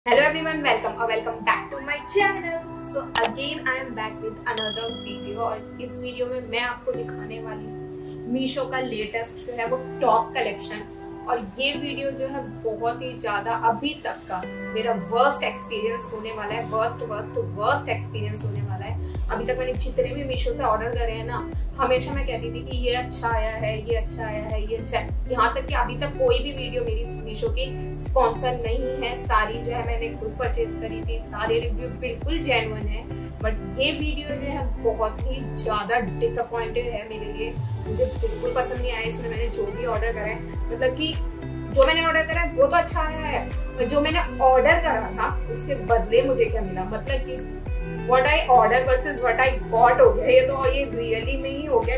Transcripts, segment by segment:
Hello everyone, welcome back to my channel. So again I am back with another video और इस video में मैं आपको दिखाने वाली हूँ मीशो का लेटेस्ट जो है वो टॉप कलेक्शन। और ये वीडियो जो है बहुत ही ज्यादा अभी तक का मेरा वर्स्ट एक्सपीरियंस होने वाला है। वर्स्ट एक्सपीरियंस होने वाला है। अभी तक मैंने जितने भी मीशो से ऑर्डर करे हैं ना, हमेशा मैं कहती थी कि ये अच्छा आया है, ये अच्छा आया है, ये अच्छा है। यहाँ तक कि अभी तक कोई भी वीडियो मेरी मीशो की स्पॉन्सर नहीं है। सारी जो है मैंने खुद परचेज करी थी, सारे रिव्यू बिल्कुल जेन्युइन है। बट ये वीडियो जो है बहुत ही ज्यादा डिसअपॉइंटेड है मेरे लिए। मुझे बिल्कुल पसंद नहीं आया इसमें मैंने जो भी ऑर्डर करा है। मतलब कि जो मैंने ऑर्डर करा है वो तो अच्छा आया है, पर जो मैंने ऑर्डर करा था उसके बदले मुझे क्या मिला, मतलब कि what I order versus what I got हो गया ये तो। और ये रियली में ही हो गया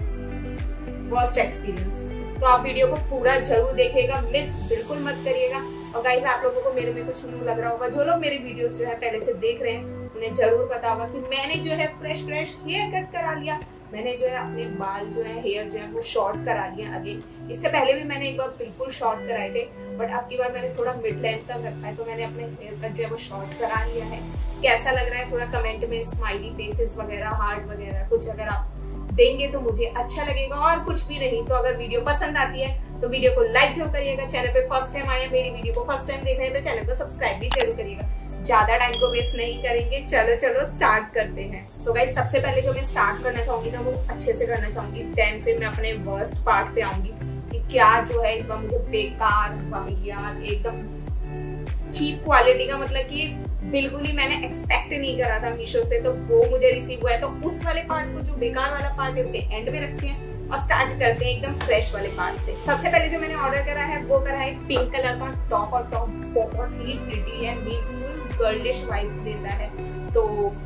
क्योंकि वर्स्ट एक्सपीरियंस। तो आप वीडियो को पूरा जरूर देखिएगा, मिस बिल्कुल मत करिएगा। और गाइस आप लोगों को मेरे में कुछ न्यू लग रहा होगा, जो लोग मेरी वीडियोस जो है पहले से देख रहे हैं उन्हें जरूर पता होगा कि मैंने जो है फ्रेश हेयर कट करा लिया। मैंने जो है अपने बाल जो है हेयर जो है वो शॉर्ट करा लिया अगेन। इससे पहले भी मैंने एक बार बिल्कुल शॉर्ट कराए थे, बट अब की बार मैंने थोड़ा मिड लेंथ तक रखा है, तो मैंने अपने हेयर कट जो है वो शॉर्ट करा लिया है। कैसा लग रहा है थोड़ा कमेंट में स्माइली फेसेस वगैरह, हार्ट वगैरह कुछ अगर आप देंगे तो मुझे अच्छा लगेगा, और कुछ भी नहीं तो अगर वीडियो पसंद आती है तो वीडियो को लाइक जरूर करिएगा। चैनल पे फर्स्ट टाइम आए मेरी वीडियो को फर्स्ट टाइम देख रहे हैं तो चैनल को सब्सक्राइब भी जरूर करिएगा। ज्यादा टाइम को वेस्ट नहीं करेंगे, चलो स्टार्ट करते हैं। सो गाइस सबसे पहले जो मैं स्टार्ट करना चाहूंगी ना वो अच्छे से करना चाहूंगी, देन फिर मैं अपने वर्स्ट पार्ट पे आऊंगी कि क्या जो है एकदम मुझे बेकार वाहियात एकदम चीप क्वालिटी का, मतलब कि बिल्कुल ही मैंने एक्सपेक्ट नहीं करा था मीशो से, तो वो मुझे रिसीव हुआ है। तो उस वाले पार्ट को, जो बेकार वाला पार्ट है उसे एंड में रखते हैं और स्टार्ट करते हैं एकदम फ्रेश वाले पार्ट से। सबसे पहले जो मैंने ऑर्डर करा है वो करा है पिंक कलर का टॉप, और टॉप बहुत ही प्रिटी है, मीन्स गर्लिश वाइब देता है। तो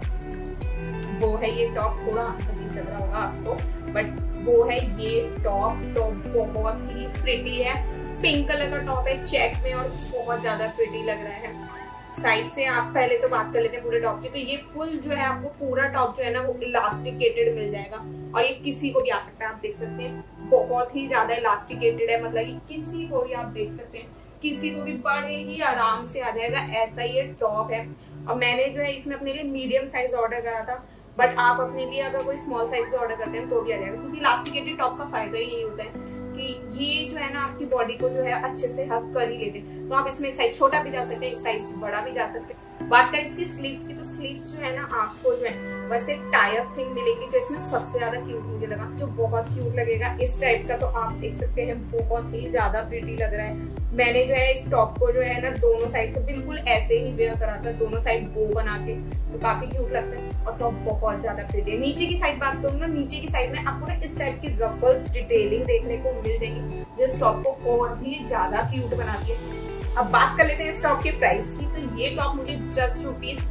वो है ये टॉप, थोड़ा अजीब लग रहा होगा आपको, बट वो है ये टॉप। तो बहुत ही प्रिटी है, पिंक कलर का टॉप है चेक में और बहुत ज्यादा प्रिटी लग रहा है। साइड से आप पहले तो बात कर लेते हैं पूरे टॉप की। तो ये फुल जो है आपको पूरा टॉप जो है ना वो इलास्टिकेटेड मिल जाएगा, और ये किसी को भी आ सकता है। आप देख सकते हैं बहुत ही ज्यादा इलास्टिकेटेड है, मतलब ये किसी को भी आप देख सकते हैं, किसी को भी बड़े ही आराम से आ जाएगा, ऐसा ये टॉप है। और मैंने जो है इसमें अपने लिए मीडियम साइज ऑर्डर करा था, बट आप अपने लिए अगर कोई स्मॉल साइज पे ऑर्डर करते हैं तो भी आ जाएगा, क्योंकि इलास्टिकेटेड टॉप का फायदा ही यही होता है कि ये जो है ना आपकी बॉडी को जो है अच्छे से हग कर ही लेते हैं। तो आप इसमें एक साइज छोटा भी जा सकते हैं, एक साइज बड़ा भी जा सकते हैं। बात करें इसकी स्लीव्स की, तो स्लीव्स जो है ना आपको जो है वैसे टाई अप थिंग मिलेगी, जो इसमें सबसे ज्यादा क्यूट मुझे लगा, जो बहुत क्यूट लगेगा इस टाइप का। तो आप देख सकते हैं बहुत ही ज्यादा प्रिटी लग रहा है। मैंने जो है इस टॉप को जो है ना दोनों साइड से बिल्कुल ऐसे ही वेयर करा था, दोनों साइड बो बना के, तो काफी क्यूट लगता है। और टॉप बहुत ज्यादा प्रिटी है। नीचे की साइड बात करूँ ना, नीचे की साइड में आपको ना इस टाइप की रफल्स डिटेलिंग देखने को मिल जाएगी, जो इस टॉप को और भी ज्यादा क्यूट बनाती है। अब बात कर लेते हैं इस टॉप के प्राइस की। तो ये टॉप मुझे जस्ट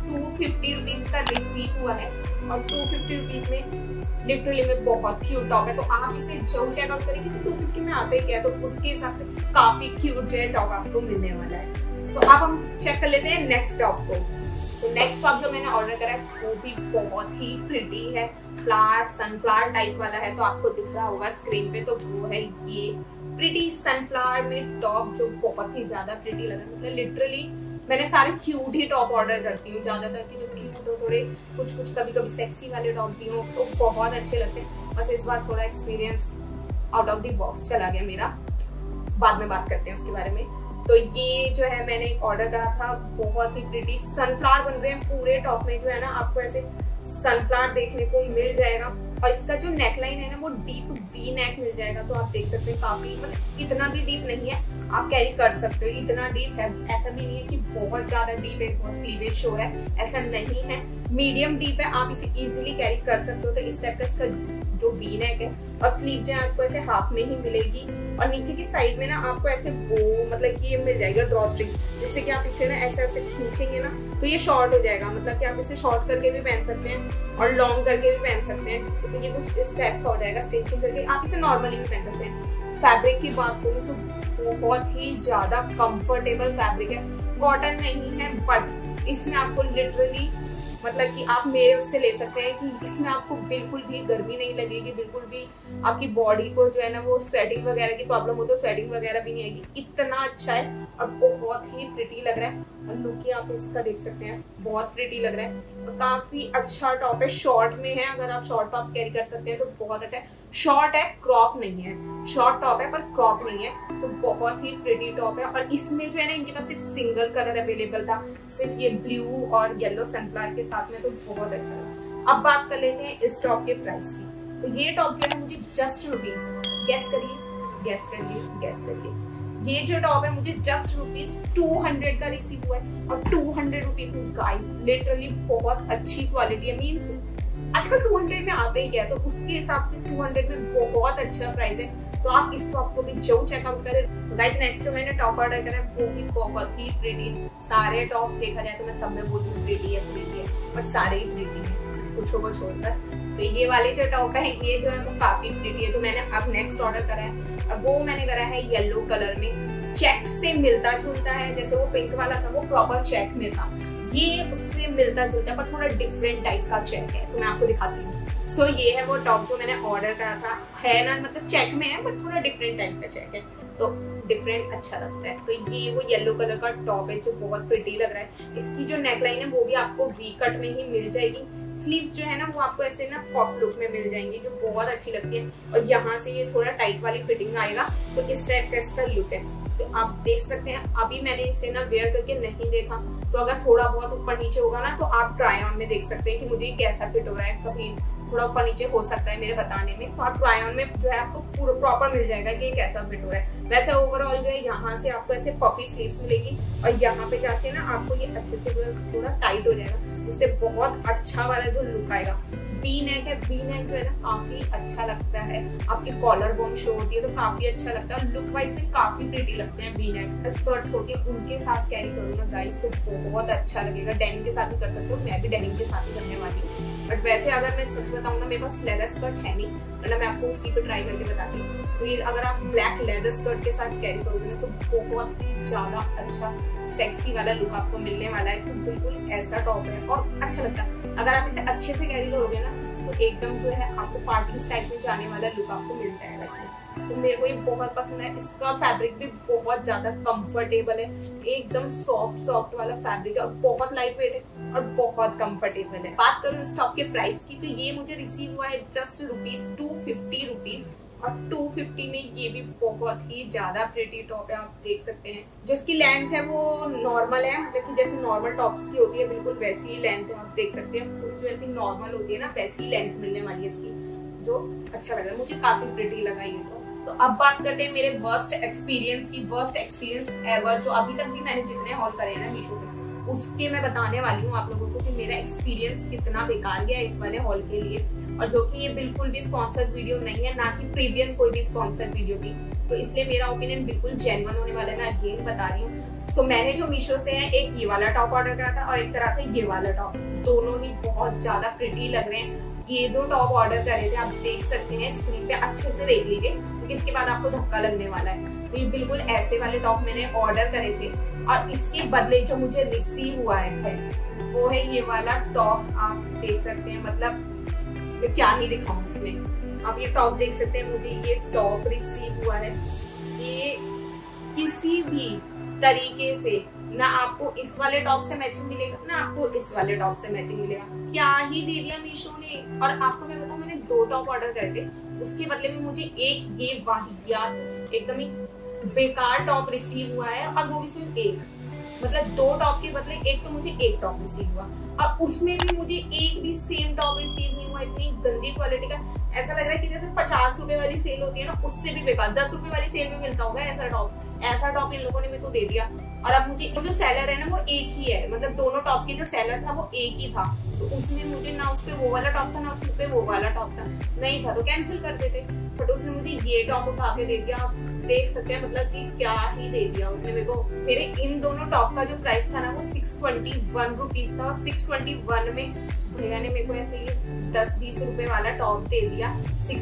₹250 का रिसीव हुआ है, और 250 रुपीज में लिटरली में बहुत क्यूट टॉप है। तो आप इसे जरूर चेकआउट करेंगे कि 250 में आता है क्या, तो उसके हिसाब से काफी क्यूट जो है टॉप आपको मिलने वाला है। तो अब हम चेक कर लेते हैं नेक्स्ट टॉप को। तो नेक्स्ट टॉप जो मैंने ऑर्डर करा है वो भी बहुत ही प्रिटी है, फ्लावर सनफ्लावर टाइप वाला है, तो आपको दिख रहा होगा स्क्रीन पे। तो वो है ये प्रिटी सनफ्लावर में टॉप, जो बहुत ही ज्यादा प्रिटी लग रहा है। मतलब लिटरली मैंने सारे क्यूट ही टॉप ऑर्डर करती हूँ ज्यादातर, कि जो क्यूट हो, थोड़े कुछ कभी सेक्सी वाले टॉप भी हो तो बहुत अच्छे लगते हैं। बस इस बार थोड़ा experience out of the box चला गया मेरा, बाद में बात करते हैं उसके बारे में। तो ये जो है मैंने एक ऑर्डर करा था, बहुत ही प्रिटी सनफ्लावर बन रहे हैं पूरे टॉप में, जो है ना आपको ऐसे सनफ्लावर देखने को मिल जाएगा। और इसका जो नेकलाइन है ना वो डीप वी नेक मिल जाएगा, तो आप देख सकते हैं काफी, मतलब इतना भी डीप नहीं है, आप कैरी कर सकते हो, इतना डीप है। ऐसा भी नहीं है कि बहुत ज्यादा डीप है, बहुत क्लीवेज शो है, ऐसा नहीं है, मीडियम डीप है, आप इसे इजीली कैरी कर सकते हो। तो इस टाइप का इसका जो वी नेक है, और स्लीव जो है आपको ऐसे हाफ में ही मिलेगी, और नीचे की साइड में ना आपको ऐसे वो मतलब कि ये मिल जाएगा ड्रॉ स्ट्रिंग, जिससे कि आप इसे ना ऐसे ऐसे खींचेंगे ना तो ये शॉर्ट हो जाएगा। मतलब कि आप इसे शॉर्ट करके भी पहन सकते हैं और लॉन्ग करके भी पहन सकते हैं। तो ये कुछ इस टाइप का हो जाएगा, स्टिचिंग करके आप इसे नॉर्मली भी पहन सकते हैं। फैब्रिक की बात करूँ तो बहुत ही ज्यादा कंफर्टेबल फैब्रिक है, कॉटन नहीं है, बट इसमें आपको लिटरली मतलब कि आप मेरे उससे ले सकते हैं कि इसमें आपको बिल्कुल भी गर्मी नहीं लगेगी, बिल्कुल भी आपकी बॉडी को जो है ना वो स्वेटिंग वगैरह की प्रॉब्लम हो तो स्वेटिंग वगैरह भी नहीं आएगी। इतना अच्छा है और बहुत ही प्रिटी लग रहा है। और लुक ही आप इसका देख सकते हैं, बहुत प्रिटी लग रहा है और काफी अच्छा टॉप है। शॉर्ट में है, अगर आप शॉर्ट टॉप कैरी कर सकते हैं तो बहुत अच्छा है। शॉर्ट है, क्रॉप नहीं है, शॉर्ट टॉप है पर क्रॉप नहीं है, तो बहुत ही प्रिटी टॉप है। और इसमें जो है ना इनके पास सिर्फ सिंगल कलर अवेलेबल था, सिर्फ ये ब्लू और येलो सनफ्लावर के साथ में, तो बहुत अच्छा लगा। अब बात कर लेते हैं इस टॉप के प्राइस की। तो ये टॉप जो है मुझे जस्ट रुपीज, गैस करिए गैस करिए गैस करिए, ये जो टॉप है मुझे जस्ट रुपीज 200 का रिसीव हुआ है। और 200 रुपीज में गाइस लिटरली बहुत अच्छी क्वालिटी है। मीन्स आजकल 200 में आते ही क्या है, तो उसके हिसाब से 200 में बहुत अच्छा प्राइस है। तो आप इस टॉप को भी जरूर चेकआउट करें। तो गाइस नेक्स्ट जो मैंने टॉप ऑर्डर करा है वो भी बहुत ही प्रिटी। सारे टॉप देखा जाए तो मैं सब में बोलती हूँ प्रिटी है, बट सारे ही प्रिटी है कुछ को छोड़कर। तो ये वाले जो टॉप है ये जो है वो काफी प्रिटी है। जो मैंने अब नेक्स्ट ऑर्डर करा है और वो मैंने करा है येलो कलर में, चेक से मिलता जुलता है। जैसे वो पिंक वाला था वो प्रॉपर चेक में था, ये उससे मिलता जुलता है पर थोड़ा डिफरेंट टाइप का चेक है। तो मैं आपको दिखाती हूँ। सो ये है वो टॉप जो मैंने ऑर्डर करा था, है ना मतलब चेक में है बट थोड़ा डिफरेंट टाइप का चेक है, तो डिफरेंट अच्छा लगता है। तो ये वो येलो कलर का टॉप है जो बहुत प्रिटी लग रहा है। इसकी जो नेकलाइन है वो भी आपको वी कट में ही मिल जाएगी। स्लीव्स जो है ना वो आपको ऐसे ना पॉफ लुक में मिल जाएंगी जो बहुत अच्छी लगती है। और यहाँ से ये थोड़ा टाइट वाली फिटिंग आएगा, तो इस टाइप का इसका लुक है। तो आप देख सकते हैं, अभी मैंने इसे ना वेयर करके नहीं देखा, तो अगर थोड़ा बहुत ऊपर नीचे होगा ना तो आप ट्राई ऑन में देख सकते हैं कि मुझे कैसा फिट हो रहा है। कभी थोड़ा ऊपर नीचे हो सकता है मेरे बताने में, तो आप ट्राई ऑन में जो है आपको पूरा प्रॉपर मिल जाएगा कि कैसा फिट हो रहा है। वैसे ओवरऑल जो है यहाँ से आपको ऐसे पफी स्लीव्स मिलेगी और यहाँ पे जाके ना आपको ये अच्छे से थोड़ा टाइट हो जाएगा, जिससे बहुत अच्छा वाला जो लुक आएगा। वी नेक है, वी नेक जो है ना काफी अच्छा लगता है, आपकी कॉलर बोन शो होती है तो काफी अच्छा लगता है। लुक वाइज भी काफी प्रिटी लगते हैं वी नेक। स्कर्ट्स होती है उनके साथ कैरी करूँ ना गाइस तो बहुत अच्छा लगेगा। डेनिम के साथ भी कर सकते हो, मैं भी डेनिम के साथ ही करने वाली हूँ। बट वैसे अगर मैं सच बताऊँ ना मेरे पास लेदर स्कर्ट है नहीं, वरना मैं आपको उसी पे ट्राई करके बताती हूँ। तो ये अगर आप ब्लैक लेदर स्कर्ट के साथ कैरी करोगे ना तो बहुत ही ज्यादा अच्छा सेक्सी वाला लुक आपको मिलने वाला है। तो बिल्कुल ऐसा टॉप है और अच्छा लगता है। अगर आप इसे अच्छे से कैरी करोगे ना तो एकदम जो है आपको पार्टी स्टाइल में जाने वाला लुक आपको मिल जाएगा इसमें। तो मेरे को ये बहुत पसंद है। इसका फैब्रिक भी बहुत ज्यादा कंफर्टेबल है, एकदम सॉफ्ट वाला फैब्रिक है और बहुत लाइट वेट है और बहुत कंफर्टेबल है। बात करूँ इस टॉप के प्राइस की तो ये मुझे रिसीव हुआ है जस्ट रुपीज 250 रुपीज। और 250 में ये भी बहुत ही ज्यादा प्रिटी टॉप है, आप देख सकते हैं। जिसकी लेंथ है वो नॉर्मल है, मतलब कि जैसे नॉर्मल टॉप्स की होती है बिल्कुल वैसी ही लेंथ है, आप देख सकते हैं। जो ऐसी नॉर्मल होती है ना वैसी लेंथ मिलने वाली है इसकी, जो अच्छा लग रहा है, मुझे काफी प्रिटी लगा ये तो अब बात करते हैं मेरे वर्स्ट एक्सपीरियंस की। वर्स्ट एक्सपीरियंस एवर जो अभी तक भी मैंने जितने हॉल करे हैं ना मीशो से, उसके मैं बताने वाली हूँ आप लोगों को कि मेरा एक्सपीरियंस कितना बेकार गया इस वाले हॉल के लिए। और जो कि ये बिल्कुल भी स्पॉन्सर्ड वीडियो नहीं है, ना कि प्रीवियस कोई भी स्पॉन्सर्ड वीडियो थी, तो इसलिए मेरा ओपिनियन बिल्कुल जेन्युइन होने वाला है। मैं अगेन बता रही हूँ। सो मैंने जो मीशो से है एक ये वाला टॉप ऑर्डर करा था और एक करा था ये वाला टॉप, दोनों ही बहुत ज्यादा प्रिटी लग रहे हैं। ये दो टॉप ऑर्डर करे थे, आप देख सकते हैं स्क्रीन पे, अच्छे से देख लीजिए क्योंकि इसके बाद आपको धक्का लगने वाला है। तो ये बिल्कुल ऐसे वाले टॉप मैंने ऑर्डर करे थे और इसके बदले जो मुझे रिसीव हुआ है वो है ये वाला टॉप। आप देख सकते हैं, मतलब क्या ही दिखाऊं इसमें। आप ये टॉप देख सकते हैं, मुझे ये टॉप रिसीव हुआ है। ये किसी भी तरीके से ना आपको इस वाले टॉप से मैचिंग मिलेगा ना आपको इस वाले टॉप से मैचिंग मिलेगा। क्या ही दे दिया मीशो ने। और आपको मैं बताऊं, मैंने 2 टॉप ऑर्डर करे थे, उसके बदले में मुझे एक ये वाहियात एकदम ही बेकार टॉप रिसीव हुआ है और वो भी सिर्फ एक। मतलब 2 टॉप के बदले एक तो मुझे एक टॉप रिसीव हुआ और उसमें भी मुझे एक भी सेम टॉप रिसीव नहीं हुआ। इतनी गंदी क्वालिटी का, ऐसा लग रहा है कि जैसे 50 रुपए वाली सेल होती है ना उससे भी बेकार, 10 रुपए वाली सेल में मिलता होगा ऐसा टॉप। ऐसा टॉप इन लोगों ने मेरे को दे दिया। और अब मुझे जो सेलर है ना वो एक ही है, मतलब दोनों टॉप के जो सेलर था वो एक ही था, तो उसमें मुझे ना उस पे वो वाला टॉप था ना उस पे वो वाला टॉप था, नहीं था तो कैंसिल कर देते। बट उसने मुझे ये टॉप उठा के दे दिया। आप देख सकते हैं मतलब कि क्या ही दे दिया उसने मेरे को। मेरे इन दोनों टॉप का जो प्राइस था ना वो 621 रुपीज था और 621 में भैया ने मेरे को ऐसे ये 10-20 रुपए वाला टॉप दे दिया।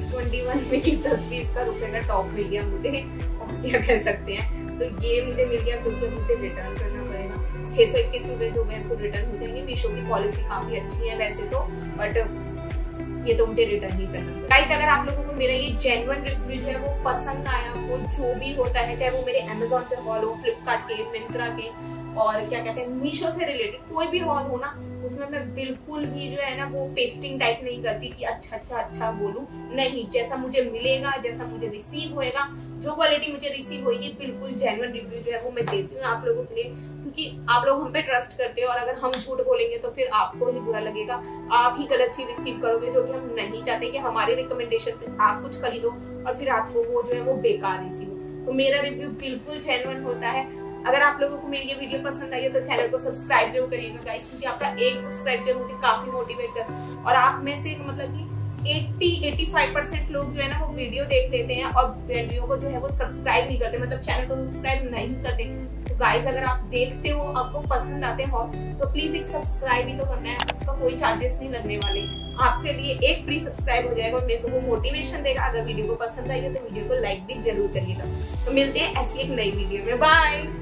621 में 10-20 का रुपए का टॉप मिल गया मुझे, और क्या कह सकते हैं। तो ये मुझे मिल गया, क्योंकि मुझे रिटर्न करना पड़ेगा। 621 रुपए जो है आपको रिटर्न हो जाएंगे। मीशो की पॉलिसी काफी अच्छी है वैसे तो, बट ये तो मुझे रिटर्न ही करना है। गाइस अगर आप लोगों को मेरा ये जेन्युइन रिव्यू जो है वो पसंद आया, वो जो भी होता है, चाहे वो मेरे अमेजोन पे हॉल हो, फ्लिपकार्ट के, मिंत्रा के, और क्या कहते हैं मीशो से रिलेटेड कोई भी हॉल हो ना, उसमें मैं बिल्कुल भी जो है ना वो पेस्टिंग टाइप नहीं करती कि अच्छा बोलूं, नहीं, जैसा मुझे मिलेगा, जैसा मुझे रिसीव होएगा, जो क्वालिटी मुझे रिसीव होगी, बिल्कुल जेन्युइन रिव्यू जो है वो मैं देती हूँ आप लोगों के लिए, क्योंकि आप लोग हम पे ट्रस्ट करते हो, और अगर हम झूठ बोलेंगे तो फिर आपको ही बुरा लगेगा, आप ही गलत चीज रिसीव करोगे, जो कि हम नहीं चाहते कि हमारे रिकमेंडेशन पे आप कुछ खरीदो और फिर आपको वो जो है वो बेकार रिसीव हो। तो मेरा रिव्यू बिल्कुल जेन्युइन होता है। अगर आप लोगों को मेरी ये वीडियो पसंद आई है तो चैनल को सब्सक्राइब जरूर करिएगा गाइस, क्योंकि आपका एक सब्सक्राइब जो मुझे काफी मोटिवेट कर, और आप में से मतलब कि 80-85% लोग जो है ना वो वीडियो देख लेते हैं और वीडियो को जो है वो सब्सक्राइब नहीं करते, मतलब चैनल को सब्सक्राइब नहीं करते। तो गाइस अगर आप देखते हो, आपको पसंद आते हो, तो प्लीज एक सब्सक्राइब ही तो करना है, उसका कोई चार्जेस नहीं लगने वाले, आपके लिए एक फ्री सब्सक्राइब हो जाएगा और मेरे को वो मोटिवेशन देगा। अगर वीडियो को पसंद आई है तो वीडियो को लाइक भी जरूर करिएगा। तो मिलते हैं ऐसी एक नई वीडियो में, बाय।